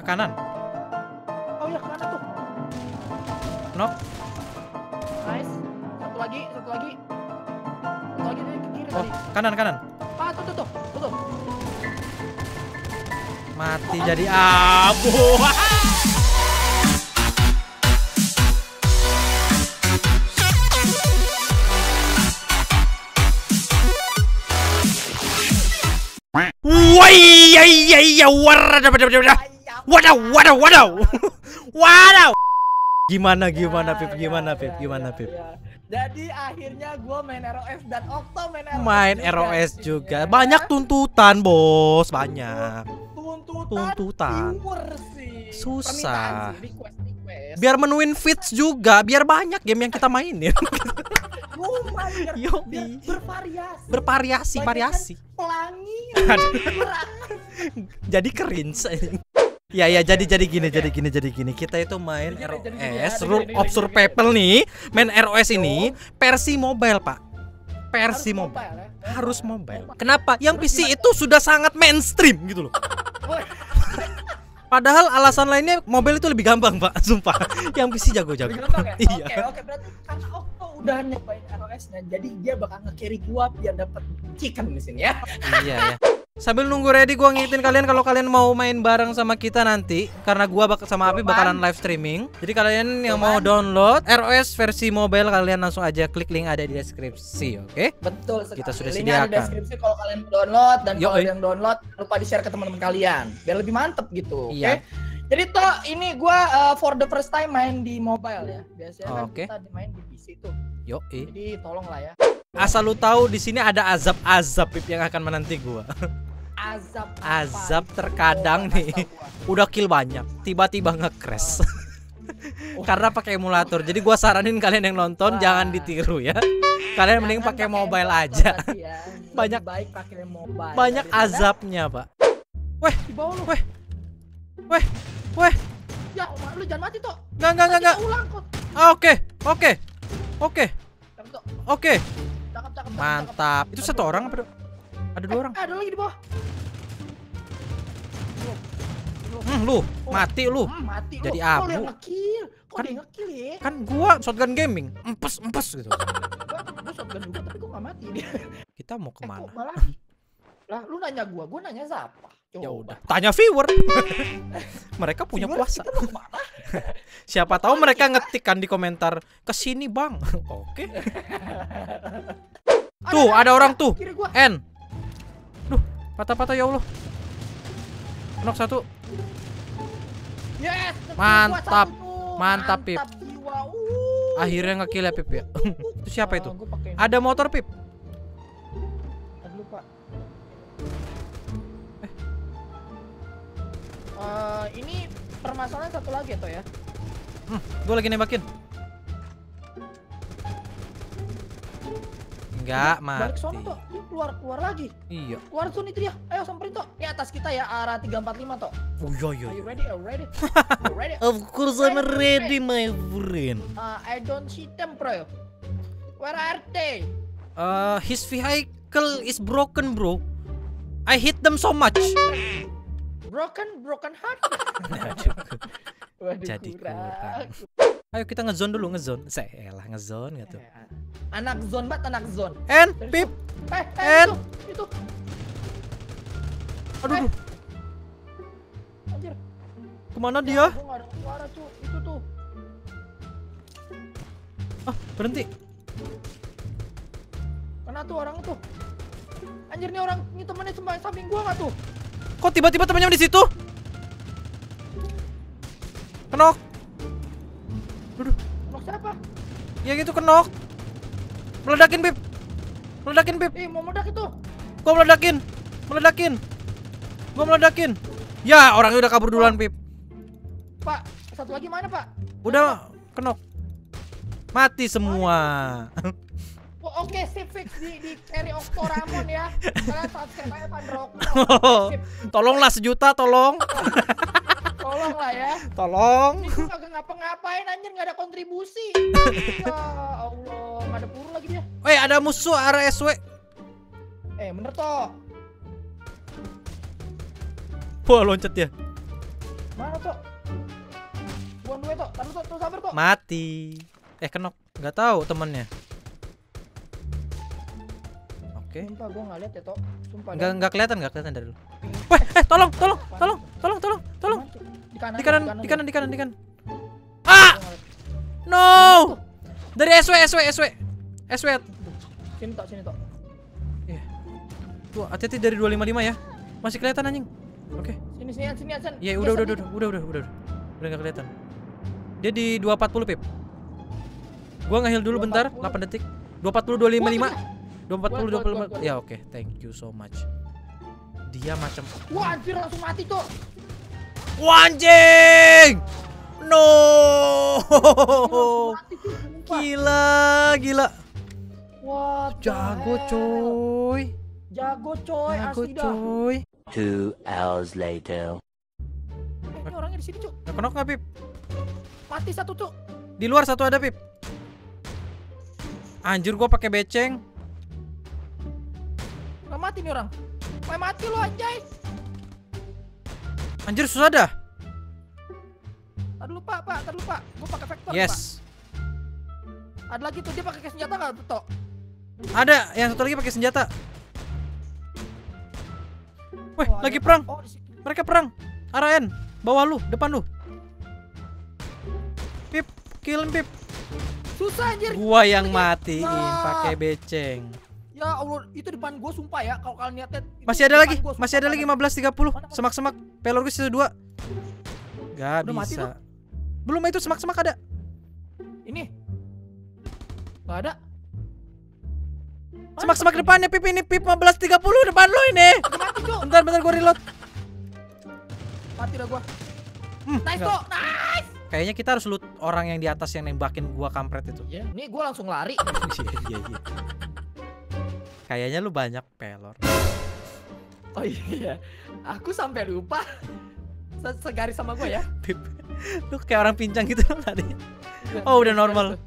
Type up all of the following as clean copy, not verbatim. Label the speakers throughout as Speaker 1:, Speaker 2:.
Speaker 1: Kanan.
Speaker 2: Oh ya, kanan tuh.
Speaker 1: Knock.
Speaker 2: Nice. Satu lagi. Satu lagi nih ke kiri
Speaker 1: Oh,
Speaker 2: tadi.
Speaker 1: kanan.
Speaker 2: Ah, tuh.
Speaker 1: Mati jadi abu. Wadaw. Gimana Pip?
Speaker 2: Ya. Jadi akhirnya gue main ROS dan Okto
Speaker 1: Main ROS juga. Banyak tuntutan, Bos. Banyak. Tuntutan. Susah.
Speaker 2: Request.
Speaker 1: Biar menuin fits juga, biar banyak game yang kita mainin.
Speaker 2: Yoi. Bervariasi.
Speaker 1: Variasi.
Speaker 2: Pelangi.
Speaker 1: Jadi cringe. Ya jadi gini. Kita itu main ROS, Rule of Survival nih. Main ROS ini versi mobile, Pak. Versi mobile. Harus mobile. Kenapa? Yang PC itu sudah sangat mainstream gitu loh. Padahal alasan lainnya mobile itu lebih gampang, Pak. Sumpah. Yang PC jago-jago.
Speaker 2: Iya. Oke, berarti karena Okto udah nyobain ROS dan jadi dia bakal nge-carry gua biar dapat chicken di sini ya.
Speaker 1: Iya ya. Sambil nunggu ready gua ngingetin kalian kalau kalian mau main bareng sama kita nanti, karena gua sama Api bakalan live streaming. Jadi kalian yang mau download ROS versi mobile, kalian langsung aja klik link ada di deskripsi, oke?
Speaker 2: Betul sekali.
Speaker 1: Kita sudah
Speaker 2: Linknya
Speaker 1: sediakan.
Speaker 2: ada deskripsi kalau kalian download, dan kalau
Speaker 1: Yoi.
Speaker 2: yang download lupa di-share ke teman-teman kalian biar lebih mantep gitu.
Speaker 1: Iya.
Speaker 2: Oke? Jadi toh ini gua for the first time main di mobile ya. Biasanya kan
Speaker 1: Oke.
Speaker 2: kita main di PC tuh.
Speaker 1: Yoi.
Speaker 2: Jadi tolong lah ya.
Speaker 1: Asal lu tahu di sini ada azab-azab Pip yang akan menanti gua. Azab terkadang nih. Udah kill banyak, tiba-tiba nge-crash. Karena pakai emulator. Jadi gua saranin kalian yang nonton jangan ditiru ya. Kalian mending pakai mobile aja.
Speaker 2: Ya.
Speaker 1: Banyak-
Speaker 2: Lebih baik pakai mobile.
Speaker 1: Banyak
Speaker 2: daripada
Speaker 1: azabnya, Pak. Weh,
Speaker 2: di bawah lu.
Speaker 1: weh.
Speaker 2: Ya, lu jangan mati toh.
Speaker 1: Enggak.
Speaker 2: Kita ulang kok.
Speaker 1: Oke.
Speaker 2: Cakep, Tok.
Speaker 1: Oke.
Speaker 2: Cakep.
Speaker 1: Mantap. Itu satu orang apa? Ada dua orang.
Speaker 2: Ada lagi di bawah.
Speaker 1: Lu mati lu.
Speaker 2: Mati
Speaker 1: Jadi
Speaker 2: lu. Kok
Speaker 1: abu.
Speaker 2: dia nge-kill? Kok
Speaker 1: Kan-
Speaker 2: dia nge-kill ya?
Speaker 1: Kan gua shotgun gaming. Empes gitu.
Speaker 2: Gua shotgun juga tapi gua gak mati dia.
Speaker 1: Kita mau
Speaker 2: Kok
Speaker 1: kemana?
Speaker 2: malah lah lu nanya gua nanya siapa?
Speaker 1: Ya udah. Tanya viewer. Mereka punya kuasa.
Speaker 2: Kita mau kemana?
Speaker 1: Siapa tahu mereka ngetikkan di komentar kesini bang. Oke. Tuh ada orang tuh.
Speaker 2: Kiri gua.
Speaker 1: N. Duh, patah-patah ya Allah. Knock satu.
Speaker 2: Yes.
Speaker 1: Mantap.
Speaker 2: Satu.
Speaker 1: Mantap, Pip.
Speaker 2: Jiwa.
Speaker 1: Akhirnya nge-kill ya Pip ya. Itu siapa itu?
Speaker 2: Gua pakai
Speaker 1: Ada motor Pip.
Speaker 2: Aduh, Pak. Ini permasalahan satu lagi ya, Toh ya.
Speaker 1: Gue lagi nembakin. Enggak
Speaker 2: Balik sono,
Speaker 1: mati.
Speaker 2: Toh. Ini keluar lagi.
Speaker 1: Iya.
Speaker 2: Keluar sono itu dia. Ayo samperin, Toh. Ini atas kita ya, arah 345, Toh.
Speaker 1: Oh iya.
Speaker 2: Are you ready? Ready?
Speaker 1: Of course I'm ready my friend.
Speaker 2: I don't see them, bro. Where are they?
Speaker 1: His vehicle is broken, bro. I hit them so much.
Speaker 2: Broken heart. Waduh,
Speaker 1: Jadi
Speaker 2: kurang.
Speaker 1: Ayo kita ngezone dulu, ngezone. Saya ngezone gitu.
Speaker 2: Anak zone banget, anak zone.
Speaker 1: And Pip. En.
Speaker 2: Itu.
Speaker 1: Aduh.
Speaker 2: Anjir.
Speaker 1: Kemana dia?
Speaker 2: Gua nggak ada suara, cu. Itu tuh.
Speaker 1: Ah, berhenti.
Speaker 2: Mana tuh orang tuh? Anjir, nih orang ini temennya samping gua nggak tuh?
Speaker 1: Kok tiba-tiba temannya di situ? Kenok. Aduh,
Speaker 2: Nok siapa?
Speaker 1: ya gitu kenok. Meledakin Pip.
Speaker 2: Mau meledak itu.
Speaker 1: Gua meledakin. Ya, orangnya udah kabur duluan, Pip.
Speaker 2: Pak, satu lagi mana, Pak?
Speaker 1: Udah kenok. Mati semua.
Speaker 2: Oh, oke, sip fix di carry Okto Ramon ya. Kalian subscribe aja Pandro. Sip.
Speaker 1: Tolonglah sejuta, tolong.
Speaker 2: Tolong lah ya.
Speaker 1: Tolong.
Speaker 2: Ini gue kagak ngapa-ngapain anjir, nggak ada kontribusi. Ya Allah, nggak ada puru lagi dia.
Speaker 1: Ada musuh RSW.
Speaker 2: Bener toh.
Speaker 1: Wah, loncat ya.
Speaker 2: Mana Tok? Buang duit Tok. Taruh Tok, sabar Tok.
Speaker 1: Mati. Kenok. Nggak tahu temennya. Oke.
Speaker 2: Sumpah gua enggak lihat ya Tok. Sumpah.
Speaker 1: Nggak kelihatan dari lu. Weh, tolong.
Speaker 2: Di
Speaker 1: kanan. Ah! No! Dari SW.
Speaker 2: Sini Tok.
Speaker 1: Iya. Tuh, hati-hati dari 255 ya. Masih kelihatan anjing. Oke.
Speaker 2: Sini Hasan.
Speaker 1: Iya, udah. Udah nggak kelihatan. Dia di 240, Pip. Gua nge-heal dulu bentar, 8 detik. 240 255. 240 255. Ya, oke. Thank you so much. Dia macam
Speaker 2: wah, anjir langsung mati Tok.
Speaker 1: wah, anjing. No. Gila.
Speaker 2: Wah,
Speaker 1: Jago coy.
Speaker 2: Asli dah.
Speaker 3: 2 hours later.
Speaker 2: Ini orangnya di sini, Cuk.
Speaker 1: Kenok nggak, Pip?
Speaker 2: Mati satu, Cuk.
Speaker 1: Di luar satu ada, Pip. Anjir, gua pakai beceng.
Speaker 2: Nggak mati nih orang. Wah, mati lu anjay.
Speaker 1: Anjir, susah dah.
Speaker 2: Tadi lupa, Pak. Gua pakai vektor,
Speaker 1: Yes.
Speaker 2: Pak. Ada lagi tuh, dia pakai senjata nggak, Tok?
Speaker 1: Ada, yang satu lagi pakai senjata. Weh,
Speaker 2: Oh,
Speaker 1: lagi
Speaker 2: ada.
Speaker 1: perang.
Speaker 2: Oh, di situ.
Speaker 1: Mereka perang. Arah N, bawah lu, depan lu. Pip, killin Pip.
Speaker 2: Susah anjir.
Speaker 1: Gua yang matiin
Speaker 2: Nah.
Speaker 1: pakai beceng.
Speaker 2: Ya Allah, itu depan gua sumpah ya. Kalau kalian lihat itu
Speaker 1: Masih ada
Speaker 2: depan
Speaker 1: lagi,
Speaker 2: gua, sumpah,
Speaker 1: masih ada lagi
Speaker 2: mana?
Speaker 1: 15.30.
Speaker 2: Mana?
Speaker 1: Semak-semak. Pelor gue sisa 2. Gak
Speaker 2: Udah mati
Speaker 1: bisa. Belum, itu semak-semak ada.
Speaker 2: Ini. Nggak ada. Mana
Speaker 1: Semak-semak
Speaker 2: Tok?
Speaker 1: depannya Pip, ini Pip 15.30 depan lu ini.
Speaker 2: Udah mati, Cuk.
Speaker 1: Bentar gua reload.
Speaker 2: Mati dah gua. Nice,
Speaker 1: enggak.
Speaker 2: Tok. Nice.
Speaker 1: Kayaknya kita harus loot orang yang di atas yang nembakin gua kampret itu.
Speaker 2: Iya, nih gua langsung lari.
Speaker 1: Iya. Kayaknya lu banyak pelor.
Speaker 2: Oh iya. Aku sampai lupa. Segaris sama gua ya.
Speaker 1: Pip, lu kayak orang pincang gitu tadi. Oh, udah normal.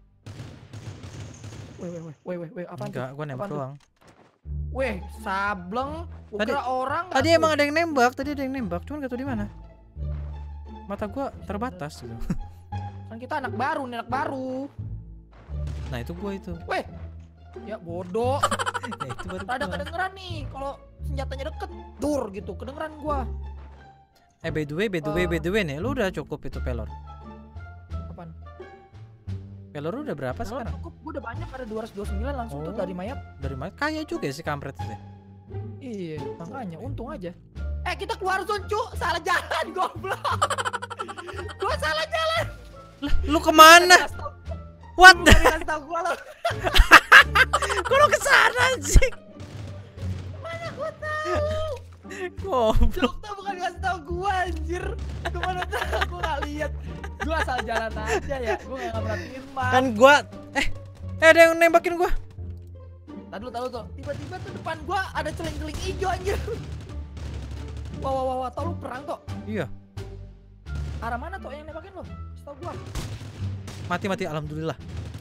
Speaker 2: Weh, apaan tuh?
Speaker 1: Enggak, gua nembak
Speaker 2: Apaan tuh?
Speaker 1: doang.
Speaker 2: Weh, sableng. Gua
Speaker 1: Tadi-
Speaker 2: kira orang.
Speaker 1: Tadi emang ada yang nembak, cuman gak tahu di mana. Mata gua terbatas gitu.
Speaker 2: Kan kita anak baru.
Speaker 1: Nah, itu gua itu.
Speaker 2: Weh. Ya bodoh.
Speaker 1: Ya, itu baru
Speaker 2: Rada
Speaker 1: gua.
Speaker 2: kedengeran nih kalau senjatanya deket. Dur gitu, kedengeran gua.
Speaker 1: By the way nih, lu udah cukup itu pelor.
Speaker 2: Apaan?
Speaker 1: Pelor lu udah berapa
Speaker 2: Kalau
Speaker 1: sekarang?
Speaker 2: cukup, gua udah banyak, ada 229 langsung tuh
Speaker 1: Oh.
Speaker 2: dari mayat.
Speaker 1: Dari mana? Kaya juga sih kampret itu.
Speaker 2: Iya, makanya untung aja. Kita keluar zone, Cuk. Salah jalan, goblok. Gua salah jalan.
Speaker 1: Lu kemana? What?
Speaker 2: Bukan dikasih tahu gua lo.
Speaker 1: Kok lu kesana anjing?
Speaker 2: Mana gua tahu.
Speaker 1: Goblok.
Speaker 2: Dokter bukan dikasih tahu gua anjir. Gimana tahu gua enggak lihat. Gua asal jalan aja ya. Gua enggak perhatiin, Pak.
Speaker 1: Kan gua ada yang nembakin gua.
Speaker 2: Tadi lu tahu tuh. Tiba-tiba tuh depan gua ada celing-celing hijau anjir. Wah, tau lu perang tuh.
Speaker 1: Iya,
Speaker 2: Arah mana tuh yang nembakin lu? Setahu gua.
Speaker 1: mati alhamdulillah.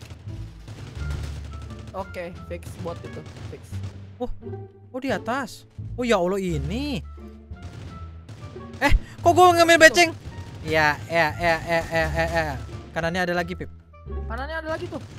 Speaker 2: Oke, fix bot itu, fix.
Speaker 1: Oh, di atas. Oh ya Allah, ini. Kok gua ngambil beceng? Ya. Kanannya ada lagi, Pip.
Speaker 2: Kanannya ada lagi tuh.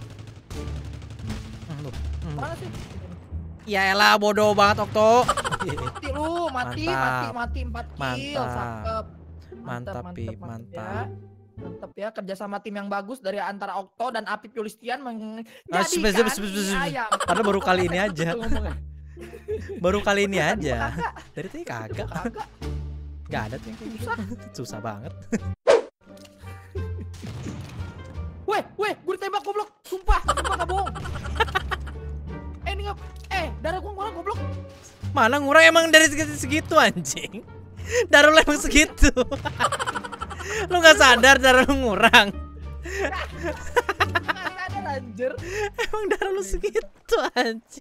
Speaker 1: Tuh.
Speaker 2: Mana sih?
Speaker 1: Ya elah, bodoh banget Okto.
Speaker 2: Mati lu, mati 4 kill. Cakep.
Speaker 1: Mantap, Pip,
Speaker 2: Ya.
Speaker 1: mantap.
Speaker 2: Mantap ya, kerjasama tim yang bagus dari antara Okto dan Apip Yulistian
Speaker 1: Ah,
Speaker 2: menjadikan
Speaker 1: sebes.
Speaker 2: ayam.
Speaker 1: Padahal baru kali ini aja.
Speaker 2: Itu ngomongnya.
Speaker 1: Baru kali ini
Speaker 2: Tadi
Speaker 1: aja.
Speaker 2: kagak.
Speaker 1: Dari tadi kagak.
Speaker 2: Kagak.
Speaker 1: Gak ada tuh yang kayak gitu. Susah banget.
Speaker 2: Weh, gue ditembak goblok. Sumpah gak bohong. Ini darah gue ngurang goblok.
Speaker 1: Mana ngurang emang dari segitu anjing. Darah lu emang segitu. Lu gak sadar darah lu ngurang.
Speaker 2: Gak sadar anjir.
Speaker 1: Emang darah lu segitu anjing.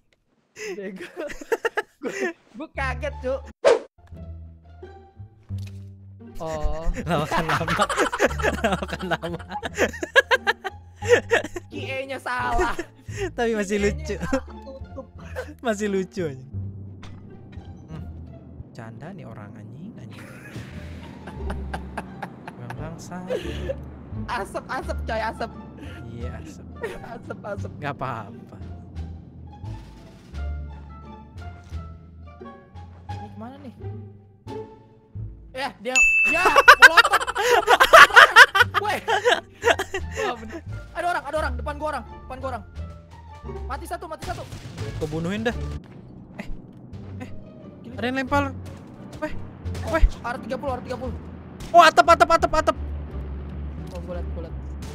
Speaker 2: Gue kaget, Cuk. Oh,
Speaker 1: Lawakan lama.
Speaker 2: QA-nya salah.
Speaker 1: Tapi masih
Speaker 2: QA-nya
Speaker 1: lucu.
Speaker 2: tutup.
Speaker 1: Masih lucu anjing. Canda nih orang anjing. Masa?
Speaker 2: Asap coy, asap.
Speaker 1: Iya, asap.
Speaker 2: Asap.
Speaker 1: Gak apa-apa.
Speaker 2: Ini kemana nih? Dia melotot. Weh. Wah, bener. Ada orang, depan gua orang. Mati satu.
Speaker 1: Gua bunuhin dah.
Speaker 2: Gila.
Speaker 1: Ada yang lempar. Weh.
Speaker 2: Arah 30.
Speaker 1: Oh, atap.
Speaker 2: Oh, gua liat.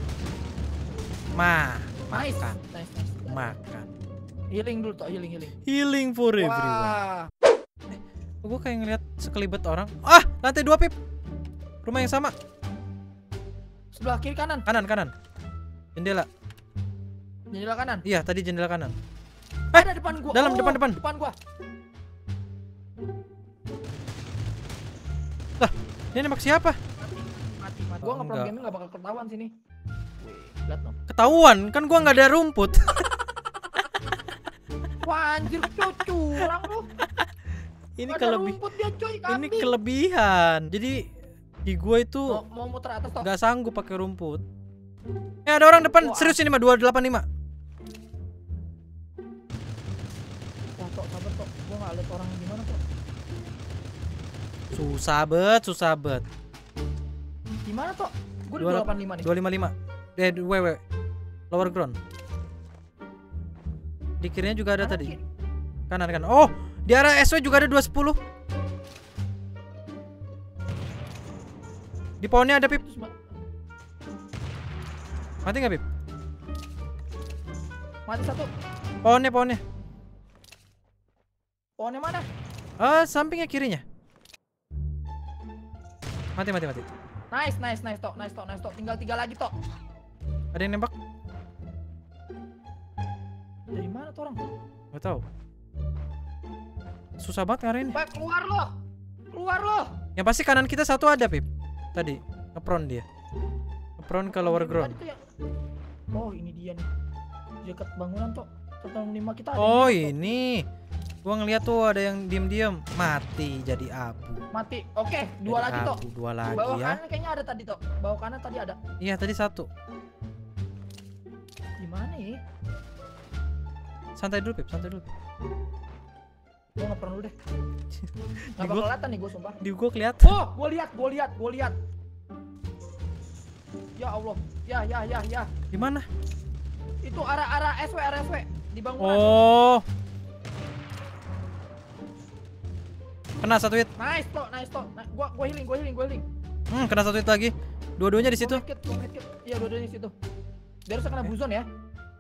Speaker 2: Nice.
Speaker 1: Makan.
Speaker 2: Nice.
Speaker 1: Makan.
Speaker 2: Healing dulu toh, healing.
Speaker 1: Healing for everyone.
Speaker 2: Wah.
Speaker 1: Gue kayak ngeliat sekelibet orang. Ah, lantai 2 Pip. Rumah yang sama.
Speaker 2: Sebelah kiri kanan.
Speaker 1: Kanan. Jendela.
Speaker 2: Jendela kanan.
Speaker 1: Iya, tadi jendela kanan.
Speaker 2: Ada depan gua.
Speaker 1: Dalam, depan.
Speaker 2: Depan gua.
Speaker 1: Lah, dia nembak siapa?
Speaker 2: Mati.
Speaker 1: Oh,
Speaker 2: Gua nge-pro
Speaker 1: enggak.
Speaker 2: gaming gak bakal ketahuan sini. Wih, lihat dong.
Speaker 1: Ketahuan, kan gua nggak ada rumput.
Speaker 2: Wah, anjir curang lu.
Speaker 1: Ini
Speaker 2: Ada rumput dia coy,
Speaker 1: ini
Speaker 2: kambing.
Speaker 1: kelebihan. Jadi di gua itu
Speaker 2: Mau muter atas toh.
Speaker 1: nggak sanggup pakai rumput. Ada orang depan.
Speaker 2: Wah.
Speaker 1: Serius ini mah 285.
Speaker 2: Wah, tok, sabar tok. Gua nggak lihat orang gimana tok.
Speaker 1: Susah bet.
Speaker 2: Gimana tok? Gua di 285 nih.
Speaker 1: 255. WW. Lower ground. Di kirinya juga ada
Speaker 2: Mana
Speaker 1: tadi.
Speaker 2: kiri?
Speaker 1: Kanan. Oh, di arah SW juga ada 210. Di pohonnya ada Pip.
Speaker 2: Terus
Speaker 1: Mati nggak Pip?
Speaker 2: mati satu.
Speaker 1: Pohonnya.
Speaker 2: Pohonnya mana?
Speaker 1: Sampingnya kirinya. Mati.
Speaker 2: Nice tok. Tinggal 3 lagi tok.
Speaker 1: Ada yang nembak?
Speaker 2: Dari mana tuh orang?
Speaker 1: Gak tahu. Susah banget ngarahin.
Speaker 2: Pak, keluar loh.
Speaker 1: Yang pasti kanan kita satu ada Pip. Tadi ngepron dia. Ngepron ke lower ground.
Speaker 2: Tadi tuh yang- Oh, ini dia nih. Dekat bangunan tok. 165 kita ada.
Speaker 1: Oh
Speaker 2: tok.
Speaker 1: ini. Gua ngeliat tuh ada yang diem-diem. Mati jadi abu.
Speaker 2: Mati. Oke, 2 lagi tok.
Speaker 1: 2 lagi
Speaker 2: Bawah
Speaker 1: ya.
Speaker 2: kanan kayaknya ada tadi tok. Bawah kanan tadi ada.
Speaker 1: Iya tadi 1.
Speaker 2: Gimana ya?
Speaker 1: Santai dulu Pip.
Speaker 2: Gua nggak perlu deh. Nggak
Speaker 1: Di
Speaker 2: bakal
Speaker 1: gua-
Speaker 2: kelihatan nih gua sumpah.
Speaker 1: Di gua kelihatan.
Speaker 2: Oh, gua lihat. Ya Allah. Ya.
Speaker 1: Di mana?
Speaker 2: Itu arah SW di bangunan.
Speaker 1: Oh. Kena 1 hit.
Speaker 2: Nice tok. Nah, gua healing.
Speaker 1: Kena 1 hit lagi. Dua-duanya di situ.
Speaker 2: Gua medkit. Iya, dua-duanya di situ. Dia harus kena buzon ya.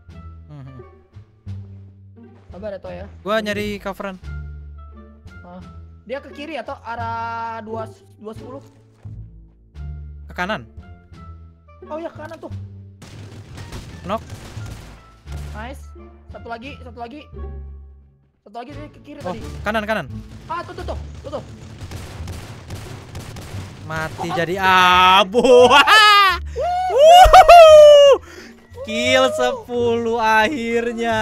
Speaker 2: Sabar ya toh ya.
Speaker 1: Gua nyari coveran.
Speaker 2: Dia ke kiri atau arah 210?
Speaker 1: Ke kanan.
Speaker 2: Oh ya, ke kanan tuh.
Speaker 1: Knock.
Speaker 2: Nice. Satu lagi dia ke kiri
Speaker 1: Oh,
Speaker 2: tadi.
Speaker 1: kanan.
Speaker 2: Tuh.
Speaker 1: Mati jadi abu. Wuhu! Kill 10 akhirnya.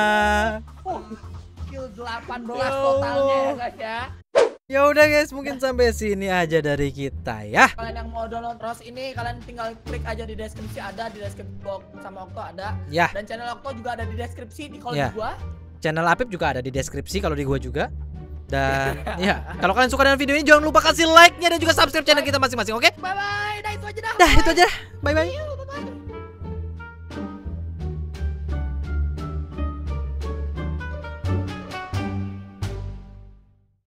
Speaker 2: Kill 18 totalnya ya guys ya.
Speaker 1: Ya udah guys, mungkin sampai sini aja dari kita ya.
Speaker 2: Kalian yang mau download ROS ini, kalian tinggal klik aja di deskripsi, ada di deskripsi blog sama Okto ada.
Speaker 1: Ya.
Speaker 2: Dan channel Okto juga ada di deskripsi di kalau
Speaker 1: Ya.
Speaker 2: di gua.
Speaker 1: Channel Apip juga ada di deskripsi kalau di gua juga. Dan ya, kalau kalian suka dengan video ini jangan lupa kasih like-nya dan juga subscribe channel kita masing-masing, oke?
Speaker 2: Bye bye. Dah itu aja dah.
Speaker 1: Dah itu aja. Bye bye.